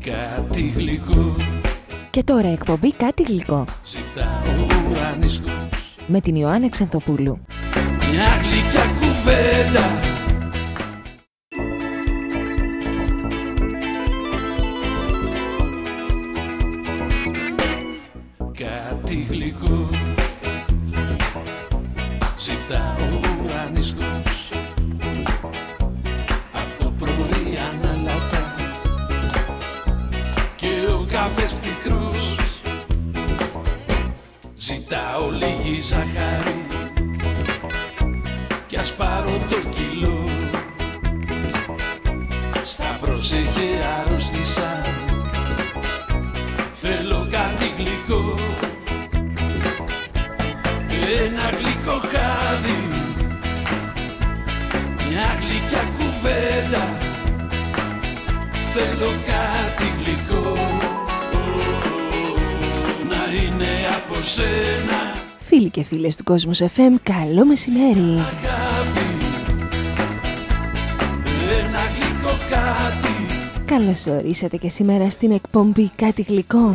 Κάτι γλυκό. Και τώρα εκπομπή Κάτι γλυκό. Ζητάω ουρανίσκους. Με την Ιωάννα Ξανθοπούλου. Μια γλυκιά κουβέντα. Κάτι γλυκό. Ζητάω ουρανίσκους. Από το πρωί αναλατά και ο καφές πικρός. Ζητάω λίγη ζαχαρή κι ας πάρω το κιλό. Στα πρόσεχε αρρώστησα. Θέλω κάτι γλυκό. Ένα γλυκό χάδι. Μια γλυκιά κουβέντα. Θέλω κάτι γλυκό. Να είναι από σένα. Φίλοι και φίλες του Κόσμος FM, καλό μεσημέρι. Αγάπη. Ένα γλυκό κάτι. Καλώς ορίσατε και σήμερα στην εκπομπή Κάτι γλυκό.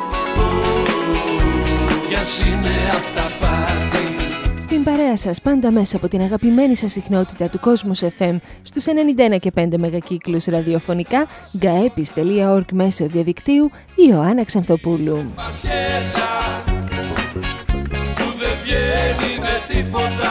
Ποιας είναι αυτά πάρτι. Στην παρέα σας πάντα μέσα από την αγαπημένη σας συχνότητα του Κόσμος FM στους 91 και 5 μεγακύκλους ραδιοφωνικά, gaepis.org μέσω διαδικτύου, η Ιωάννα Ξανθοπούλου. Πασχέτσα που δεν βγαίνει με τίποτα.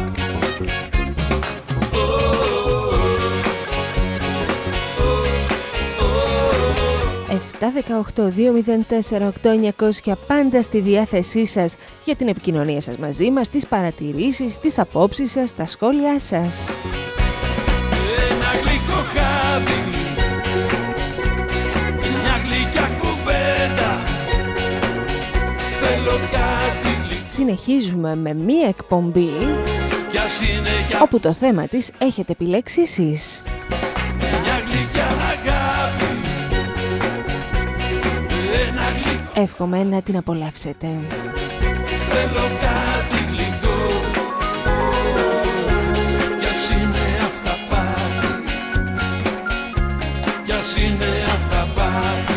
718-204-8900 πάντα στη διάθεσή σας για την επικοινωνία σας μαζί μας, τις παρατηρήσεις, τις απόψεις σας, τα σχόλιά σας. Ένα γλυκό χάδι. Μια γλυκιά κουβέντα. Θέλω κάτι γλυκό. Συνεχίζουμε με μία εκπομπή Ποιας είναι για όπου το θέμα της έχετε επιλέξει εσείς. μια γλυκιά αγάπη. Ένα γλυκό. Εύχομαι να την απολαύσετε. Θέλω κάτι γλυκό. Ποιας είναι αυτά πάρτι. Ποιας είναι αυτά πάρτι.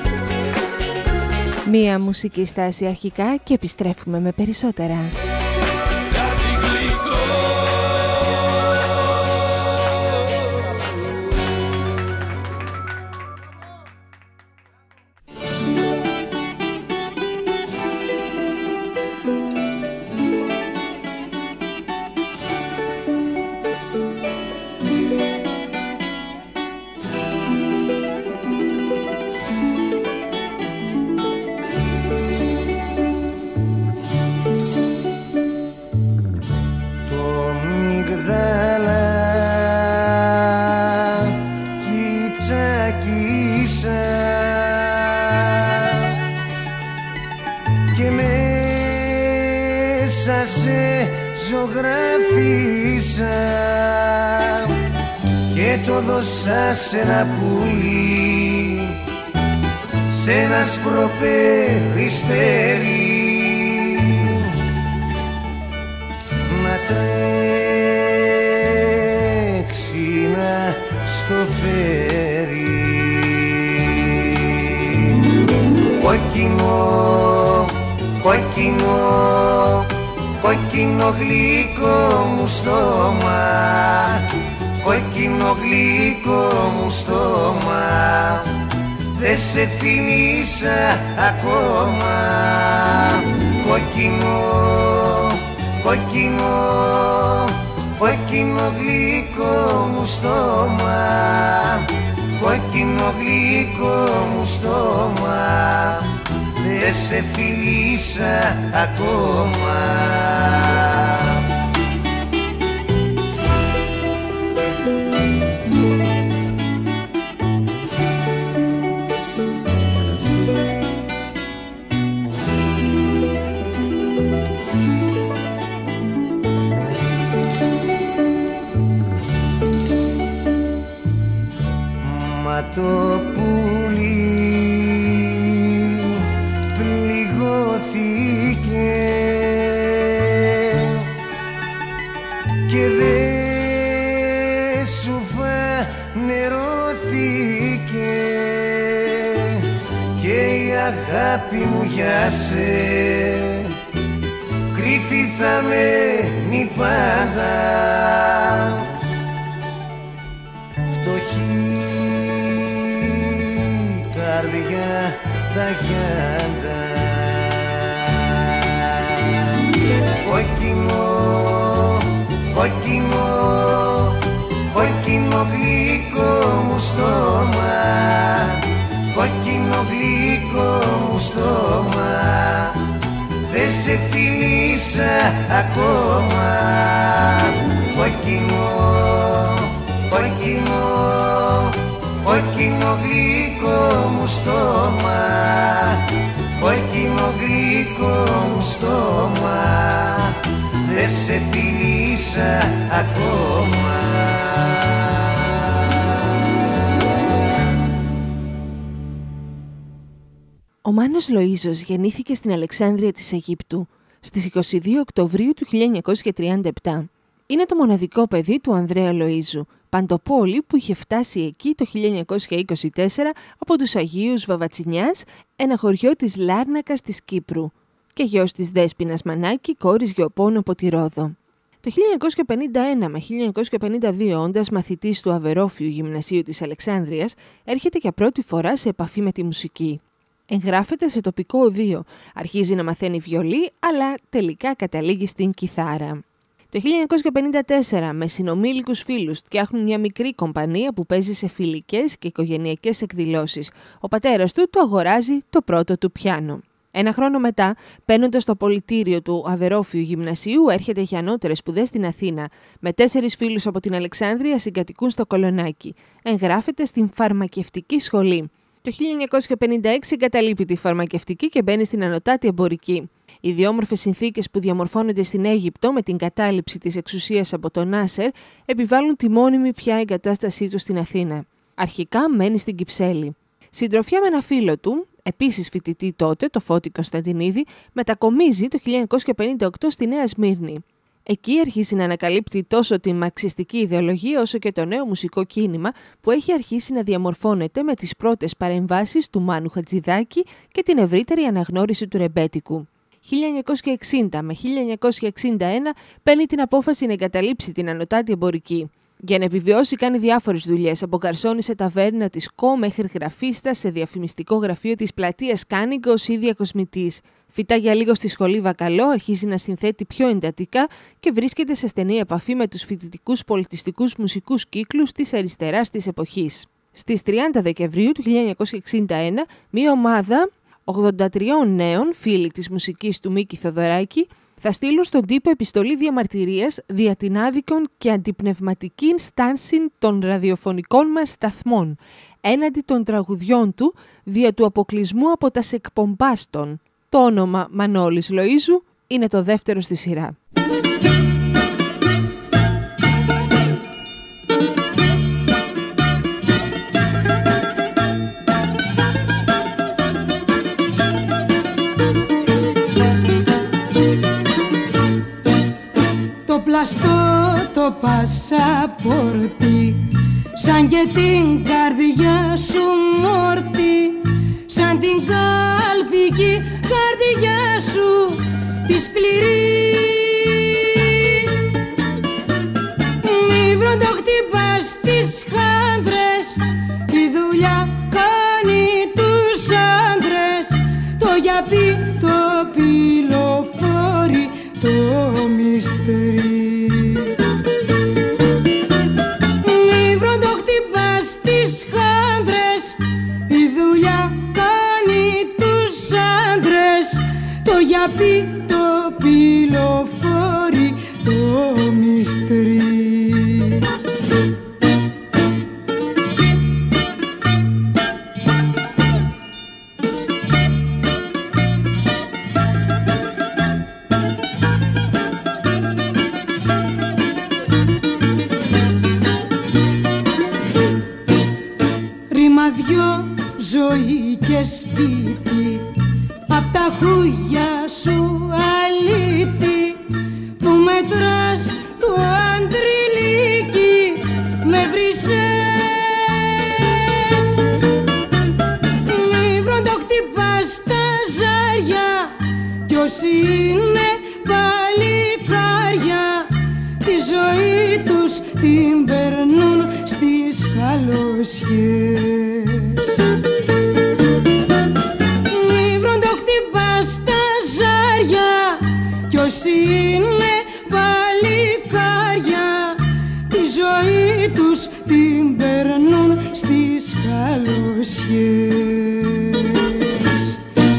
Μία μουσική στάση αρχικά και επιστρέφουμε με περισσότερα. Κάτι γλυκό. Και το δώσα σε ένα πουλί, σε ένα σπροπεριστέρι, να τρέξει να στο φέρει. Κόκκινο, κόκκινο, κόκκινο γλυκό μου στόμα, κόκκινο γλυκό μου στόμα, δεν σε φιλήσα ακόμα. Κόκκινο, κόκκινο, κόκκινο γλυκό μου στόμα, κόκκινο γλυκό μου στόμα, δεν σε φιλήσα ακόμα. Μα το πουλί πληγώθηκε αγάπη μου για σε, κρύφη θα μένει πάντα, φτωχή καρδιά τα γιάντα. Κόκκινο, κόκκινο, κόκκινο γλυκό μου στόμα, κόκκινο γλυκό μου στόμα, δεν σε φιλήσα ακόμα. Κόκκινο, κόκκινο, κόκκινο γλυκό μου στόμα, κόκκινο γλυκό μου στόμα, δεν σε φιλήσα ακόμα. Ο Μάνος Λοίζος γεννήθηκε στην Αλεξάνδρεια της Αιγύπτου στις 22 Οκτωβρίου του 1937. Είναι το μοναδικό παιδί του Ανδρέα Λοίζου, παντοπόλη που είχε φτάσει εκεί το 1924 από τους Αγίους Βαβατσινιάς, ένα χωριό της Λάρνακας της Κύπρου, και γιος της Δέσποινας Μανάκη, κόρης Γεωπών από τη Ρόδο. Το 1951 με 1952, όντας μαθητής του Αβερόφιου Γυμνασίου της Αλεξάνδρειας, έρχεται για πρώτη φορά σε επαφή με τη μουσική. Εγγράφεται σε τοπικό οδείο, αρχίζει να μαθαίνει βιολί, αλλά τελικά καταλήγει στην κιθάρα. Το 1954, με συνομήλικους φίλους, φτιάχνουν μια μικρή κομπανία που παίζει σε φιλικές και οικογενειακές εκδηλώσεις. Ο πατέρας του αγοράζει το πρώτο του πιάνο. Ένα χρόνο μετά, παίρνοντας το πολιτήριο του Αβερόφιου Γυμνασίου, έρχεται για ανώτερες σπουδές στην Αθήνα. Με 4 φίλους από την Αλεξάνδρεια συγκατοικούν στο Κολονάκι. Εγγράφεται στην φαρμακευτική σχολή. Το 1956 εγκαταλείπει τη φαρμακευτική και μπαίνει στην ανωτάτη εμπορική. Οι ιδιόμορφες συνθήκες που διαμορφώνονται στην Αίγυπτο με την κατάληψη της εξουσίας από τον Νάσερ επιβάλλουν τη μόνιμη πια εγκατάστασή του στην Αθήνα. Αρχικά μένει στην Κυψέλη. Συντροφιά με ένα φίλο του, επίσης φοιτητή τότε, το Φώτη Κωνσταντινίδη, μετακομίζει το 1958 στη Νέα Σμύρνη. Εκεί αρχίζει να ανακαλύπτει τόσο τη μαρξιστική ιδεολογία όσο και το νέο μουσικό κίνημα που έχει αρχίσει να διαμορφώνεται με τις πρώτες παρεμβάσεις του Μάνου Χατζηδάκη και την ευρύτερη αναγνώριση του ρεμπέτικου. 1960 με 1961 παίρνει την απόφαση να εγκαταλείψει την ανωτάτη εμπορική. Για να επιβιώσει κάνει διάφορες δουλειές, από γκαρσόνι σε ταβέρνα της ΚΟ μέχρι γραφίστα σε διαφημιστικό γραφείο της πλατείας Κάνιγκος ή διακοσμητής. Φυτά για λίγο στη σχολή Βακαλό, αρχίζει να συνθέτει πιο εντατικά και βρίσκεται σε στενή επαφή με τους φοιτητικούς πολιτιστικούς μουσικούς κύκλους της αριστεράς της εποχής. Στις 30 Δεκεμβρίου του 1961, μία ομάδα 83 νέων φίλοι της μουσικής του Μίκη Θοδωράκη θα στείλουν στον τύπο επιστολή διαμαρτυρίας δια την άδικον και αντιπνευματικήν στάνσιν των ραδιοφωνικών μας σταθμών, έναντι των τραγουδιών του δια του αποκλεισμού από τα εκπομπάστων. Το όνομα Μανώλης Λοΐζου είναι το δεύτερο στη σειρά. Το πλαστό το πασαπορτί, σαν και την καρδιά σου μόρτι, σαν την κάλπικη καρδιά σου τη σκληρή. Μη βροντοχτυπάς τις χάντρες, η δουλειά κάνει τους άντρες, το γιαπί, το πυλοφόρι, το μυστέρι. Μη βροντοχτυπάς τις χάντρες, η δουλειά κάνει τους άντρες, το γιαπί, το πυλοφόρι, το μυστέρι. Ρημαδιό, ζωή και σπίτι, απ' τα χούγια σου αλήτη, που μετράς το αντριλίκι με βρυσές. Μη βροντοχτυπάς όσοι είναι παλικάρια τη ζωή τους την περνούν στις χαλωσιές. Μη βροντοχτυπάς τα ζάρια κι όσοι είναι παλικάρια τη ζωή τους την περνούν στις χαλωσιές.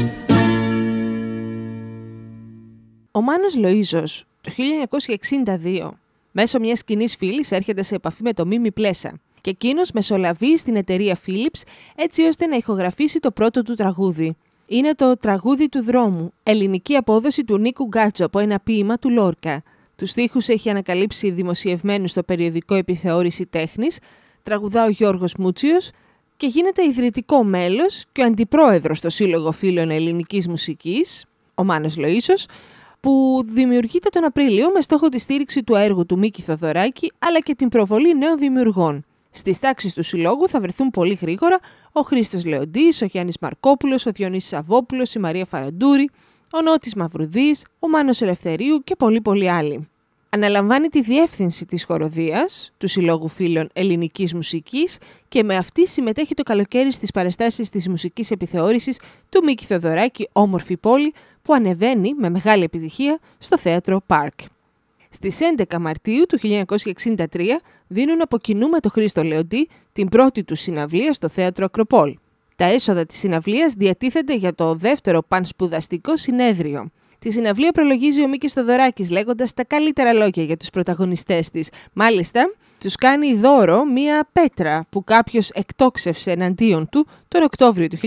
Ο Μάνος Λοΐζος το 1962 μέσω μιας κοινής φίλης έρχεται σε επαφή με το Μίμη Πλέσα και εκείνος μεσολαβεί στην εταιρεία Philips έτσι ώστε να ηχογραφήσει το πρώτο του τραγούδι. Είναι το «Τραγούδι του δρόμου», ελληνική απόδοση του Νίκου Γκάτσο από ένα ποίημα του Λόρκα. Τους στίχους έχει ανακαλύψει δημοσιευμένους στο περιοδικό Επιθεώρηση Τέχνης, τραγουδά ο Γιώργος Μούτσιος και γίνεται ιδρυτικό μέλος και ο αντιπρόεδρος στο Σύλλογο Φίλων Ελληνικής Μουσικής, ο Μάνος Λοΐζος, που δημιουργείται τον Απρίλιο με στόχο τη στήριξη του έργου του Μίκη Θοδωράκη αλλά και την προβολή νέων δημιουργών. Στις τάξεις του Συλλόγου θα βρεθούν πολύ γρήγορα ο Χρήστος Λεοντής, ο Γιάννης Μαρκόπουλος, ο Διονύσης Σαββόπουλος, η Μαρία Φαραντούρη, ο Νότης Μαυρουδής, ο Μάνος Ελευθερίου και πολλοί άλλοι. Αναλαμβάνει τη διεύθυνση της χοροδίας του Συλλόγου Φίλων Ελληνικής Μουσικής και με αυτή συμμετέχει το καλοκαίρι στις παραστάσεις της μουσικής επιθεώρησης του Μίκη Θοδωράκη «Όμορφη πόλη» που ανεβαίνει με μεγάλη επιτυχία στο θέατρο Πάρκ. Στις 11 Μαρτίου του 1963 δίνουν από κοινού με τον Χρήστο Λεοντή την πρώτη του συναυλία στο θέατρο Ακροπόλ. Τα έσοδα της συναυλίας διατίθενται για το δεύτερο πανσπουδαστικό συνέδριο. Τη συναυλία προλογίζει ο Μίκης Θοδωράκης λέγοντας τα καλύτερα λόγια για τους πρωταγωνιστές της. Μάλιστα, τους κάνει δώρο μία πέτρα που κάποιος εκτόξευσε εναντίον του τον Οκτώβριο του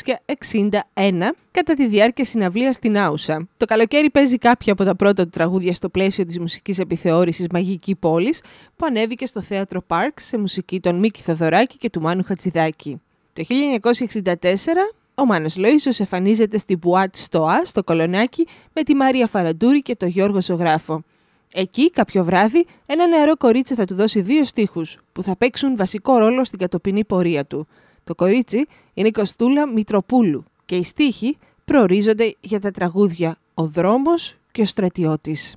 1961 κατά τη διάρκεια συναυλίας στην Άουσα. Το καλοκαίρι παίζει κάποια από τα πρώτα του τραγούδια στο πλαίσιο της μουσικής επιθεώρησης Μαγική Πόλης που ανέβηκε στο θέατρο Πάρκ σε μουσική των Μίκη Θοδωράκη και του Μάνου Χατζηδάκη. Το 1964 ο Μάνος Λοΐζος εμφανίζεται στη Μπουάτ Στοά στο Κολονάκι με τη Μαρία Φαραντούρη και τον Γιώργο Ζωγράφο. Εκεί, κάποιο βράδυ, ένα νεαρό κορίτσι θα του δώσει 2 στίχους που θα παίξουν βασικό ρόλο στην κατοπινή πορεία του. Το κορίτσι είναι η Κωστούλα Μητροπούλου και οι στίχοι προορίζονται για τα τραγούδια «Ο δρόμος» και «Ο στρατιώτης».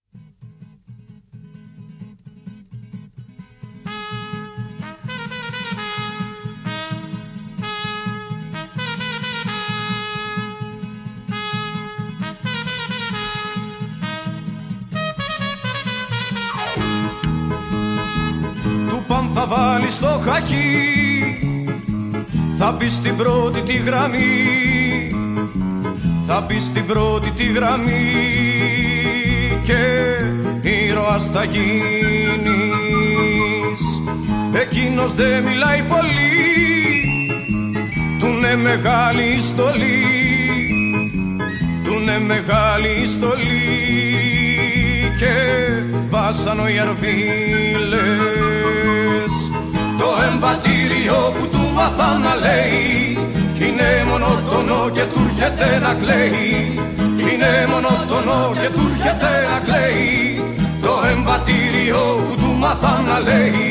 Θα βάλει στο χακί, θα μπει στην πρώτη τη γραμμή, θα μπει στην πρώτη τη γραμμή και ήρωας θα γίνεις. Εκείνος δεν μιλάει πολύ, του είναι μεγάλη στολή, του είναι μεγάλη στολή και βάσανο οι αρβίλες. Το εμβατήριο που του μάθα να λέει είναι μονότονο και του έρχεται να κλαίει. Είναι μονότονο και του έρχεται να κλαίει. Το εμβατήριο που του μάθα να λέει.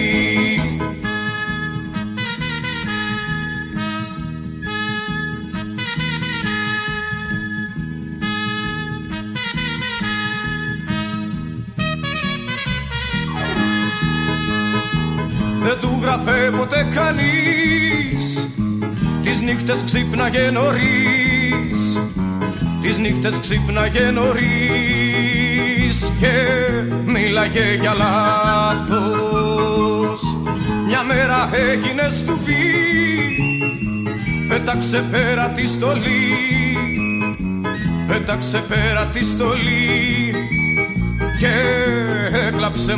Δεν του γράφε ποτέ κανείς, τις νύχτες ξύπναγε νωρίς, τις νύχτες ξύπναγε νωρίς και μίλαγε για λάθος. Μια μέρα έγινε στουπί, πέταξε πέρα τη στολή, πέταξε πέρα τη στολή και έκλαψε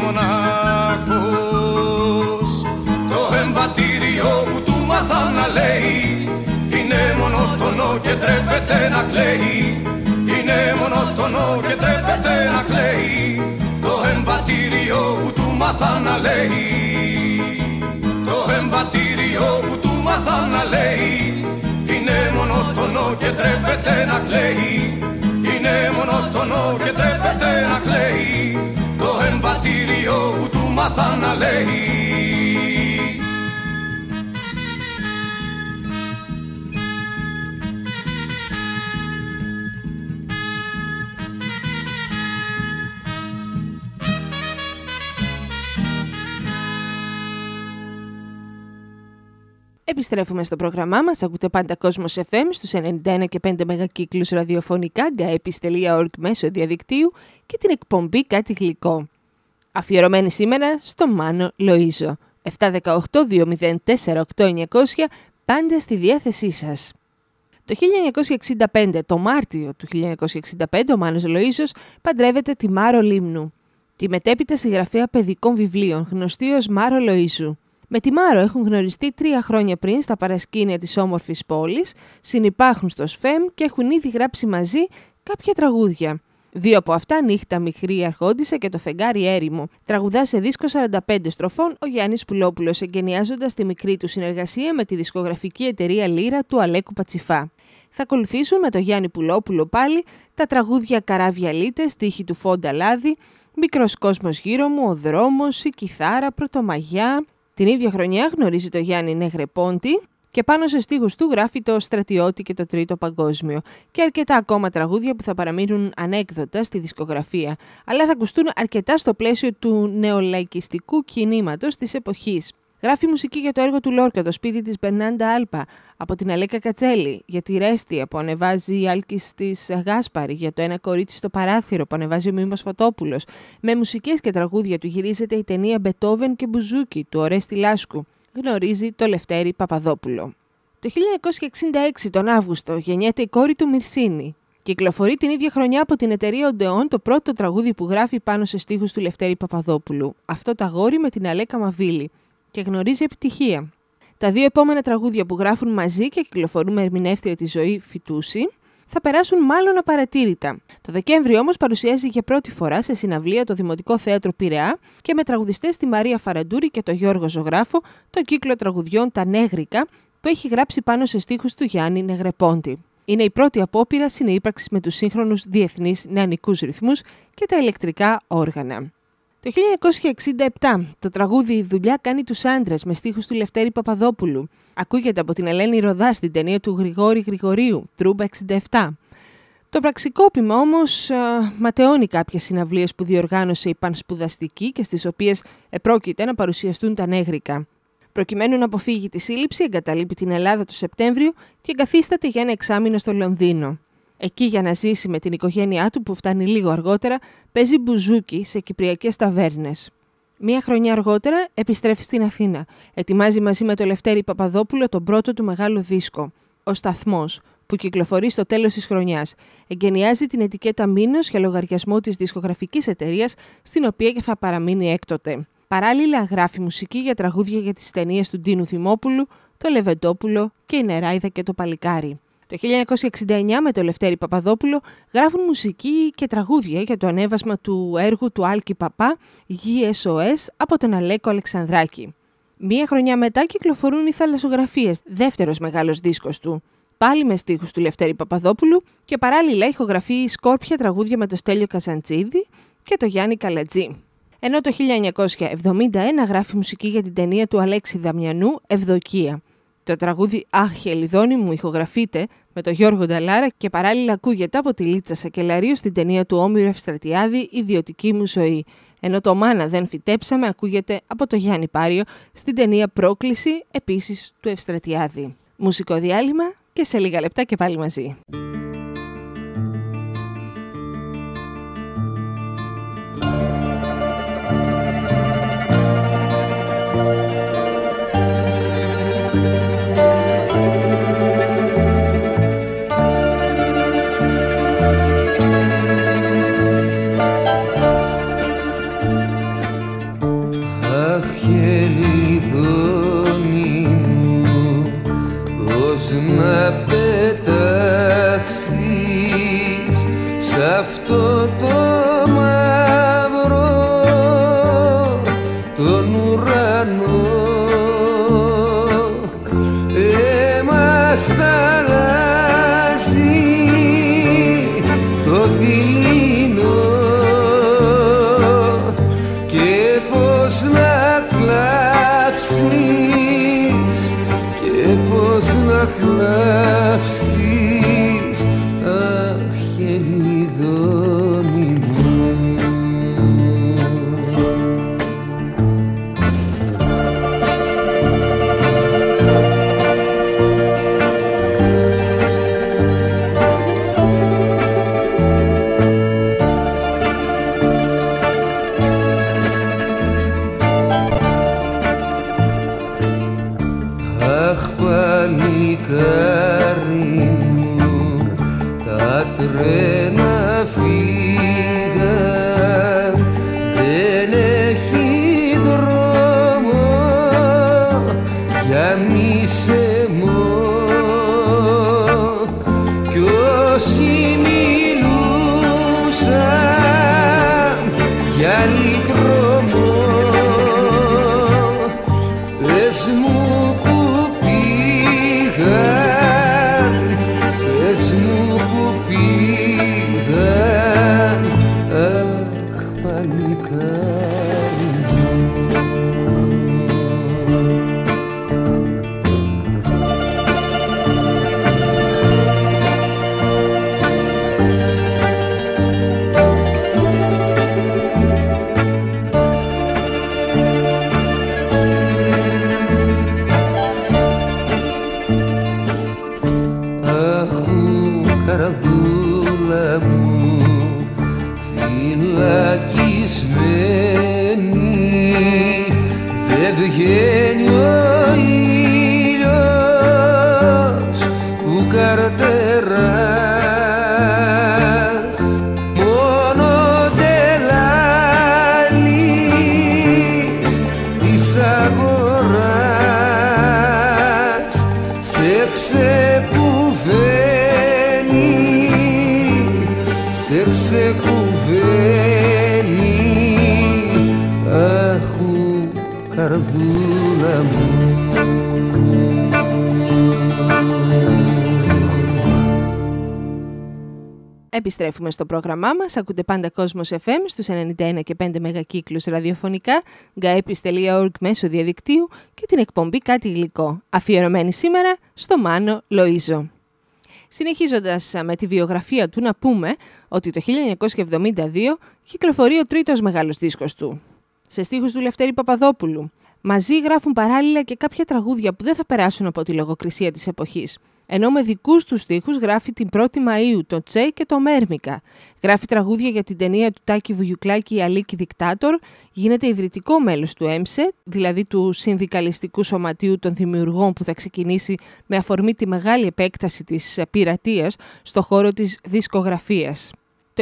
μονάχος. Το εμβατήριο που του μάθα να λέει είναι μονότονο και τρέπεται να κλαίει. Είναι μονότονο και τρέπεται να κλαίει. Το εμβατήριο που του μάθα να λέει. Το εμβατήριο που του μάθα να λέει είναι μονότονο και τρέπεται να κλαίει. Είναι μονότονο και τρέπεται να κλαίει. Το εμβατήριο που του μάθα να λέει. Επιστρέφουμε στο πρόγραμμά μας. Ακούτε πάντα Κόσμος FM στους 91 και 5 μεγακύκλους ραδιοφωνικά, gaepis.org μέσω διαδικτύου και την εκπομπή Κάτι Γλυκό. Αφιερωμένη σήμερα στο Μάνο Λοΐζο. 718-204-8900, πάντα στη διάθεσή σας. Το 1965, το Μάρτιο του 1965, ο Μάνος Λοΐζος παντρεύεται τη Μάρο Λίμνου, τη μετέπειτα συγγραφέα παιδικών βιβλίων, γνωστή ως Μάρο Λοΐζου. Με τη Μάρο έχουν γνωριστεί 3 χρόνια πριν στα παρασκήνια της όμορφης πόλης, συνυπάρχουν στο ΣΦΕΜ και έχουν ήδη γράψει μαζί κάποια τραγούδια. 2 από αυτά, Νύχτα Μικρή Αρχόντισσα και Το Φεγγάρι Έρημο, τραγουδά σε δίσκο 45 στροφών ο Γιάννης Πουλόπουλος, εγκαινιάζοντας τη μικρή του συνεργασία με τη δισκογραφική εταιρεία Λύρα του Αλέκου Πατσιφά. Θα ακολουθήσουν με το Γιάννη Πουλόπουλο πάλι τα τραγούδια Καράβια Λίτες, Τύχη του Φόντα Λάδι, Μικρός Κόσμος Γύρω Μου, Ο Δρόμος, Η Κιθάρα, Πρωτομαγιά. Την ίδια χρονιά γνωρίζει το Γιάννη Νεγρεπόντι και πάνω σε στίχους του γράφει το Στρατιώτη και το Τρίτο Παγκόσμιο και αρκετά ακόμα τραγούδια που θα παραμείνουν ανέκδοτα στη δισκογραφία, αλλά θα ακουστούν αρκετά στο πλαίσιο του νεολαϊκιστικού κινήματος της εποχής. Γράφει μουσική για το έργο του Λόρκα, Το Σπίτι της Μπερνάντα Άλπα, από την Αλέκα Κατσέλη, για τη Ρέστια που ανεβάζει η Άλκης της Γάσπαρη, για το Ένα Κορίτσι στο Παράθυρο που ανεβάζει ο Μίμος Φωτόπουλος. Με μουσικές και τραγούδια του γυρίζεται η ταινία Μπετόβεν και Μπουζούκι του Ορέστη Λάσκου. Γνωρίζει το Λευτέρη Παπαδόπουλο. Το 1966 τον Αύγουστο γεννιέται η κόρη του Μυρσίνη. Κυκλοφορεί την ίδια χρονιά από την εταιρεία Οντεόν το πρώτο τραγούδι που γράφει πάνω σε στίχους του Λευτέρη Παπαδόπουλου. Αυτό το αγόρι με την Αλέκα Μαβίλη. Και γνωρίζει επιτυχία. Τα 2 επόμενα τραγούδια που γράφουν μαζί και κυκλοφορούν με ερμηνεύτρια τη Ζωή Φιτούση θα περάσουν μάλλον απαρατήρητα. Το Δεκέμβριο όμως παρουσιάζει για πρώτη φορά σε συναυλία το Δημοτικό Θέατρο Πειραιά και με τραγουδιστές τη Μαρία Φαραντούρη και τον Γιώργο Ζωγράφο το κύκλο τραγουδιών Τα Νέγρικα που έχει γράψει πάνω σε στίχους του Γιάννη Νεγρεπόντι. Είναι η πρώτη απόπειρα συνύπαρξης με τους σύγχρονους διεθνείς νεανικούς ρυθμούς και τα ηλεκτρικά όργανα. Το 1967 το τραγούδι «Η δουλειά κάνει τους άντρες» με στίχους του Λευτέρη Παπαδόπουλου ακούγεται από την Ελένη Ροδά στην ταινία του Γρηγόρη Γρηγορίου, Τρούμπα 67. Το πραξικόπημα όμως ματαιώνει κάποιες συναυλίες που διοργάνωσε η Πανσπουδαστική και στις οποίες επρόκειται να παρουσιαστούν τα Νέγρικα. Προκειμένου να αποφύγει τη σύλληψη, εγκαταλείπει την Ελλάδα το Σεπτέμβριο και εγκαθίσταται για 1 εξάμηνο στο Λονδίνο. Εκεί για να ζήσει με την οικογένειά του που φτάνει λίγο αργότερα, παίζει μπουζούκι σε κυπριακές ταβέρνες. 1 χρονιά αργότερα επιστρέφει στην Αθήνα. Ετοιμάζει μαζί με τον Λευτέρη Παπαδόπουλο τον πρώτο του μεγάλο δίσκο, «Ο Σταθμός», που κυκλοφορεί στο τέλος της χρονιάς. Εγκαινιάζει την ετικέτα Μήνος για λογαριασμό της δισκογραφικής εταιρείας, στην οποία και θα παραμείνει έκτοτε. Παράλληλα γράφει μουσική για τραγούδια για τις ταινίες του Ντίνου Θυμόπουλου, το Λεβεντόπουλο και η Νεράιδα και το Παλικάρι. Το 1969 με τον Λευτέρη Παπαδόπουλο γράφουν μουσική και τραγούδια για το ανέβασμα του έργου του Άλκη Παπά «Γη SOS» από τον Αλέκο Αλεξανδράκη. 1 χρονιά μετά κυκλοφορούν οι Θαλασσογραφίες, δεύτερος μεγάλος δίσκος του, πάλι με στίχους του Λευτέρη Παπαδόπουλου και παράλληλα ηχογραφεί σκόρπια τραγούδια με το Στέλιο Καζαντζίδη και το Γιάννη Καλατζή. Ενώ το 1971 γράφει μουσική για την ταινία του Αλέξη Δαμιανού «Ευδοκία». Το τραγούδι «Αχ, Χελιδόνι μου» ηχογραφείται με τον Γιώργο Νταλάρα και παράλληλα ακούγεται από τη Λίτσα Σακελαρίου στην ταινία του Όμηρου Ευστρατιάδη «Ιδιωτική μου ζωή». Ενώ το «Μάνα δεν φυτέψαμε» ακούγεται από το Γιάννη Πάριο στην ταινία «Πρόκληση» επίσης του Ευστρατιάδη. Μουσικό διάλειμμα και σε λίγα λεπτά και πάλι μαζί. Να πετάξεις σ' αυτό το μαύρο τον ουρανό μας τα αλλάζει το δειλινό και πως να κλάψεις και πως να κλάψεις, αχ, Χελιδόνι μου. παλικάρι μου, τα τρένα φύγαν, δεν έχει δρόμο για μισεμό. Κι όσοι μιλούσαν για άλλη δρόμο, πες μου που πήγαν, πες μου που πήγαν, αχ παλικάρι μου. Καρδούλα μου φυλακισμένη, δεν βγαίνει ο ήλιος που καρτεράς, μόνο τελάλης της αγοράς σε σε ξεκουβαίνει, αχου καρδούλα μου. Επιστρέφουμε στο πρόγραμμά μας. Ακούτε πάντα Κόσμος FM στους 91 και 5 μεγακύκλους ραδιοφωνικά, gaepis.org μέσω διαδικτύου και την εκπομπή Κάτι Γλυκό, αφιερωμένη σήμερα στο Μάνο Λοίζο. Συνεχίζοντας με τη βιογραφία του, να πούμε ότι το 1972 κυκλοφορεί ο τρίτος μεγάλος δίσκος του, σε στίχους του Λευτέρη Παπαδόπουλου. Μαζί γράφουν παράλληλα και κάποια τραγούδια που δεν θα περάσουν από τη λογοκρισία της εποχής. Ενώ με δικούς του στίχους γράφει την 1η Μαΐου, το Τσε και το Μέρμικα. Γράφει τραγούδια για την ταινία του Τάκη Βουγιουκλάκη «Η Αλίκη Δικτάτορ», γίνεται ιδρυτικό μέλος του ΕΜΣΕ, δηλαδή του Συνδικαλιστικού Σωματείου των Δημιουργών, που θα ξεκινήσει με αφορμή τη μεγάλη επέκταση της πειρατείας στο χώρο της δισκογραφίας. Το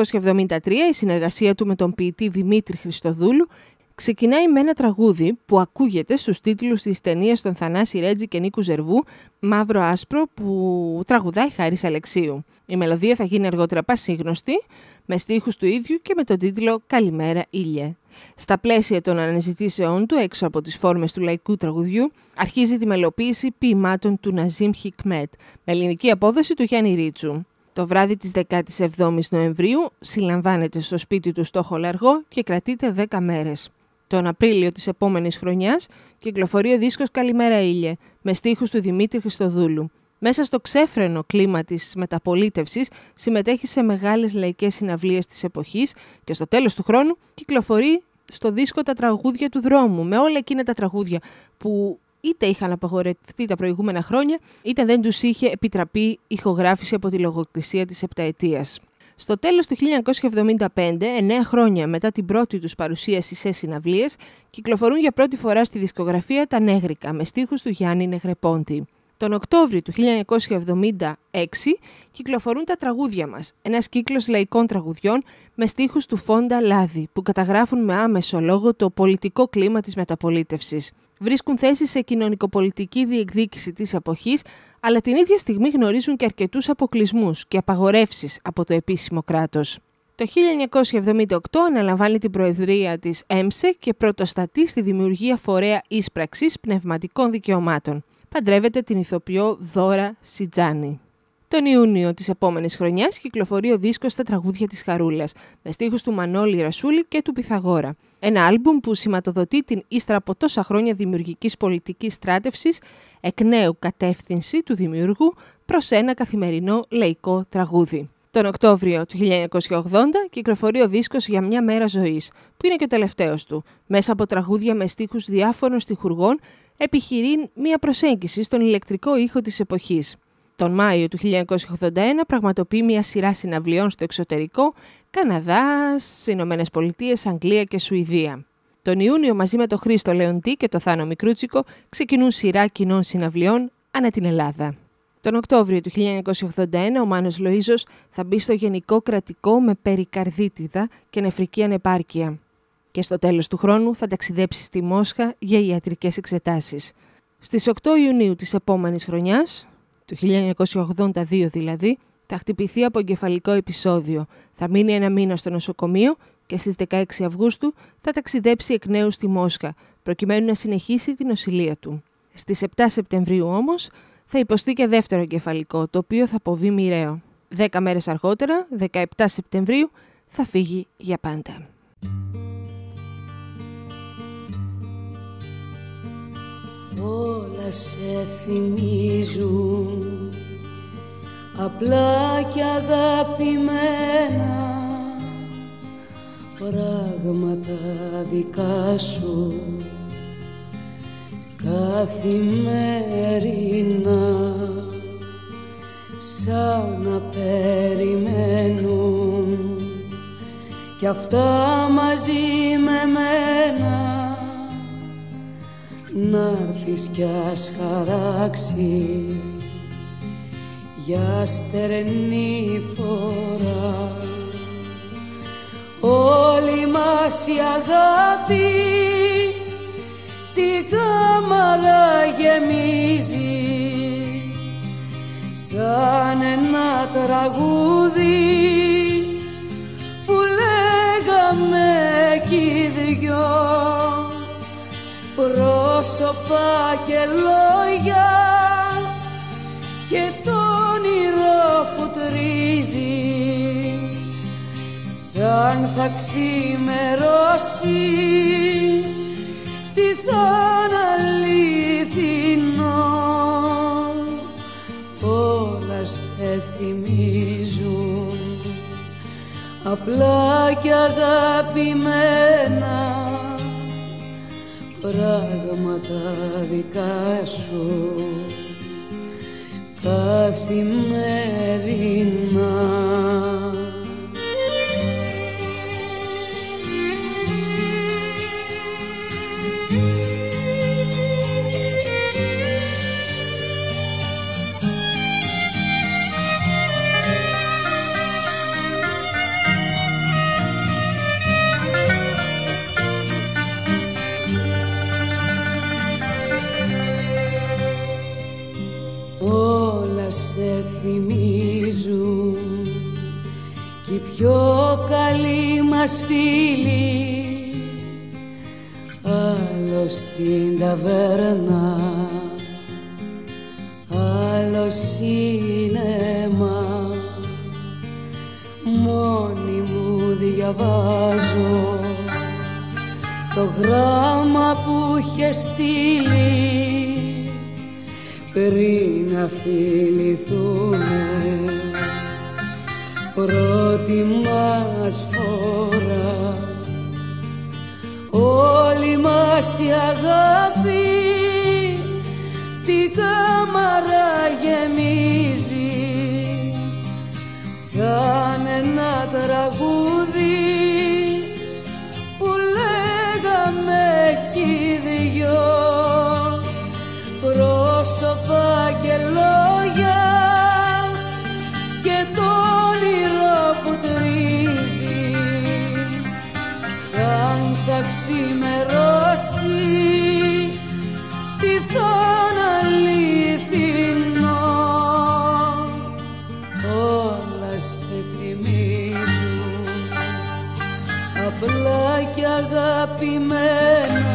1973 η συνεργασία του με τον ποιητή Δημήτρη Χριστοδούλου ξεκινάει με ένα τραγούδι που ακούγεται στους τίτλους της ταινίας των Θανάση Ρέτζη και Νίκου Ζερβού, «Μαύρο Άσπρο», που τραγουδάει Χάρης Αλεξίου. Η μελωδία θα γίνει αργότερα πασίγνωστη, με στίχους του ίδιου και με τον τίτλο «Καλημέρα Ήλιε». Στα πλαίσια των αναζητήσεών του έξω από τις φόρμες του λαϊκού τραγουδιού, αρχίζει τη μελοποίηση ποιημάτων του Ναζίμ Χικμέτ, με ελληνική απόδοση του Γιάννη Ρίτσου. Το βράδυ της 17ης Νοεμβρίου συλλαμβάνεται στο σπίτι του στο Χολαργό και κρατείται 10 μέρες. Τον Απρίλιο της επόμενης χρονιάς κυκλοφορεί ο δίσκος «Καλημέρα Ήλιε» με στίχους του Δημήτρη Χριστοδούλου. Μέσα στο ξέφρενο κλίμα της μεταπολίτευσης συμμετέχει σε μεγάλες λαϊκές συναυλίες της εποχής και στο τέλος του χρόνου κυκλοφορεί στο δίσκο «Τα τραγούδια του δρόμου», με όλα εκείνα τα τραγούδια που είτε είχαν απαγορευτεί τα προηγούμενα χρόνια, είτε δεν τους είχε επιτραπεί ηχογράφηση από τη λογοκρισία της επταετίας. Στο τέλος του 1975, 9 χρόνια μετά την πρώτη τους παρουσίαση σε συναυλίες, κυκλοφορούν για πρώτη φορά στη δισκογραφία τα Νέγρικα με στίχους του Γιάννη Νεγρεπόντη. Τον Οκτώβριο του 1976 κυκλοφορούν τα τραγούδια μας, ένας κύκλος λαϊκών τραγουδιών με στίχους του Φόντα Λάδη, που καταγράφουν με άμεσο λόγο το πολιτικό κλίμα της μεταπολίτευσης. Βρίσκουν θέση σε κοινωνικοπολιτική διεκδίκηση της εποχής, αλλά την ίδια στιγμή γνωρίζουν και αρκετούς αποκλεισμούς και απαγορεύσεις από το επίσημο κράτος. Το 1978 αναλαμβάνει την προεδρία της ΕΜΣΕ και πρωτοστατεί στη δημιουργία φορέα ίσπραξης πνευματικών δικαιωμάτων. Παντρεύεται την ηθοποιό Δώρα Σιτζάνη. Τον Ιούνιο της επόμενης χρονιάς κυκλοφορεί ο δίσκος «Τα τραγούδια της Χαρούλας» με στίχους του Μανώλη Ρασούλη και του Πυθαγόρα. Ένα άλμπουμ που σηματοδοτεί την ύστερα από τόσα χρόνια δημιουργικής πολιτικής στράτευσης εκ νέου κατεύθυνση του δημιουργού προς ένα καθημερινό λαϊκό τραγούδι. Τον Οκτώβριο του 1980 κυκλοφορεί ο δίσκος «Για μια μέρα ζωής», που είναι και ο τελευταίος του. Μέσα από τραγούδια με στίχους διάφορων στιχουργών επιχειρεί μια προσέγγιση στον ηλεκτρικό ήχο της εποχής. Τον Μάιο του 1981 πραγματοποιεί μια σειρά συναυλιών στο εξωτερικό, Καναδάς, Ηνωμένες Πολιτείες, Αγγλία και Σουηδία. Τον Ιούνιο μαζί με τον Χρήστο Λεοντή και τον Θάνο Μικρούτσικο ξεκινούν σειρά κοινών συναυλιών ανά την Ελλάδα. Τον Οκτώβριο του 1981 ο Μάνος Λοίζος θα μπει στο γενικό κρατικό με περικαρδίτιδα και νεφρική ανεπάρκεια και στο τέλος του χρόνου θα ταξιδέψει στη Μόσχα για ιατρικές εξετάσεις. Στις 8 Ιουνίου της επόμενης χρονιάς, του 1982 δηλαδή, θα χτυπηθεί από εγκεφαλικό επεισόδιο, θα μείνει ένα μήνα στο νοσοκομείο και στις 16 Αυγούστου θα ταξιδέψει εκ νέου στη Μόσχα, προκειμένου να συνεχίσει την νοσηλεία του. Στις 7 Σεπτεμβρίου όμως θα υποστεί και δεύτερο εγκεφαλικό, το οποίο θα αποβεί μοιραίο. 10 μέρες αργότερα, 17 Σεπτεμβρίου, θα φύγει για πάντα. Όλα σε θυμίζουν απλά και αγαπημένα πράγματα δικά σου καθημερινά, σαν να περιμένουν κι αυτά μαζί με μένα, να'ρθεις κι ας χαράξει για στερνή φορά. Όλη μας η αγάπη την κάμαρα γεμίζει, σαν ένα τραγούδι που λέγαμε κι οι δυο, πρόσωπα και λόγια και το όνειρο που τρίζει, σαν θα ξημερώσει τι θα είναι αληθινό. Όλα σε θυμίζουν απλά και αγαπημένα πράγματα δικά σου καθημερινά. Θυμίζουν κι οι πιο καλοί μας φίλοι, άλλο στην ταβέρνα, άλλο σίνεμα. Μόνη μου διαβάζω το γράμμα που είχε στείλει πριν να φιληθούμε πρώτη μας φορά. Όλη μας η αγάπη την κάμαρα γεμίζει, σαν ένα τραγούδι που λέγαμε κι οι δυο, πρόσωπα και λόγια και το όνειρο που τρίζει, σαν θα ξημερώσει τι θα είναι αληθινό. Όλα σε θυμίζουν απλά και αγαπημένα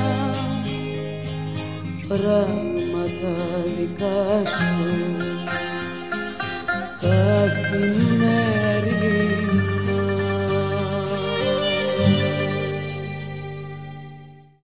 πράγματα δικά σου καθημερινά.